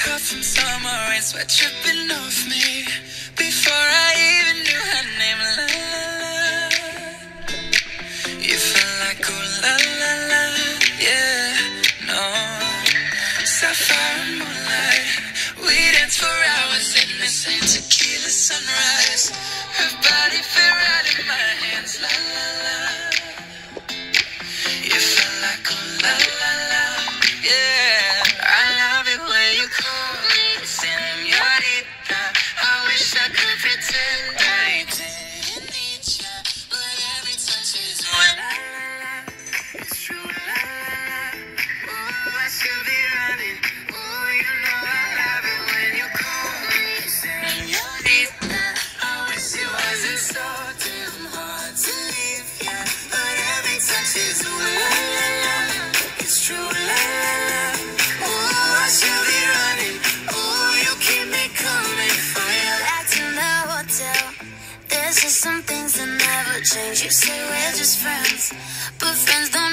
caught some summer rain, sweat dripping off me before I even knew her name. La la la, you felt like oh la la la, yeah, no. Sapphire and moonlight, we danced for hours in the same tequila sunrise. Her body fit right in my hands, la la la. You felt like oh la la la, yeah. I love it when you call me señorita. I wish I could pretend I didn't need ya, but every touch is when la la la. It's true, la la la. Ooh, I should be running. Ooh, you know I love it when you call me señorita. I wish it wasn't so damn hard to leave ya, but every touch is when la la la. It's true, la la la. Ooh, I should be running. Ooh, you keep me coming for you. Back in the hotel, there's just some things that never change. You say we're just friends, but friends don't